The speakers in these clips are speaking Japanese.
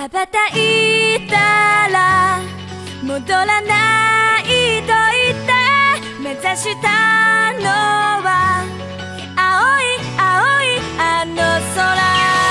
羽ばたいたら戻らないと言って目指したのは青い青いあの空。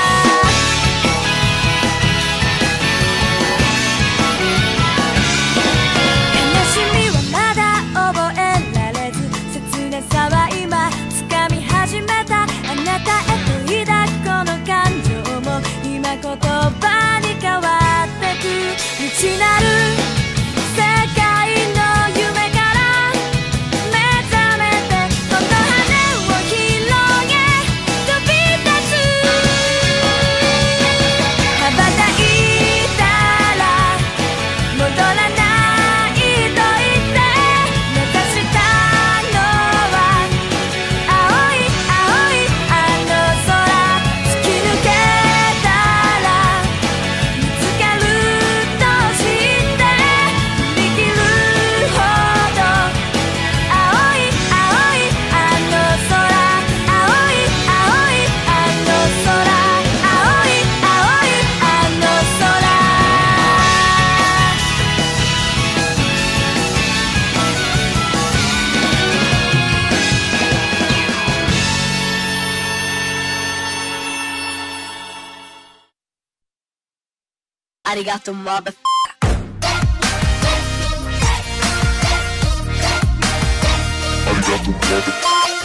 悲しみはまだ覚えられず、切なさは今掴み始めた。あなたへと抱くこの感情も今言葉に変わってく。未知なる世界の夢から目覚めて、この羽を広げ飛び立つ。羽ばたいたら戻らないと言って目指したのは青い青いあの空。突き抜けたら見つかると知って振り切るほど青い青いあの空。青い青いあの空。青い青いあの空。ありがとう、マブ。 ありがとう、